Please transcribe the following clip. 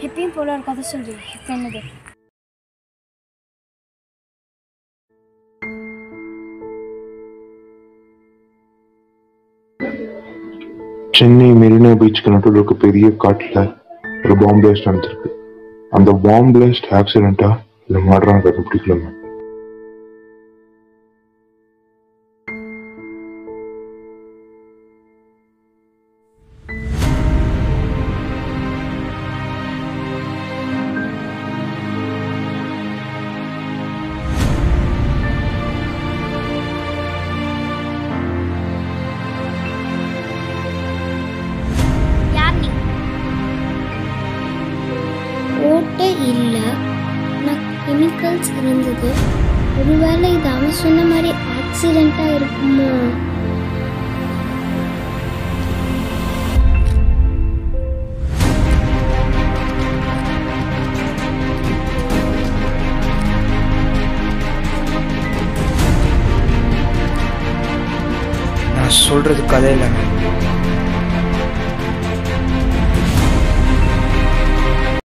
எப்பயும் போல ஒரு கதை சொல்லு. இப்போ என்னது? சென்னை மெரினா பீச்சுக்கு நடுவில் இருக்க பெரிய காட்டுல ஒரு பாம்பு பிளாஸ்ட் நடந்திருக்கு. அந்த பாம்பு பிளாஸ்ட் ஆக்சிடென்ட்டா இல்லை மர்டரான்னு கண்டுபிடிக்கலாமா? ஓட்டை இல்லை, நான் கெமிக்கல்ஸ் இருந்தது. ஒருவேளை இது அவன் சொன்ன மாதிரி ஆக்சிடென்ட்டாக இருக்குமோ? நான் சொல்றது கதை இல்லைங்க.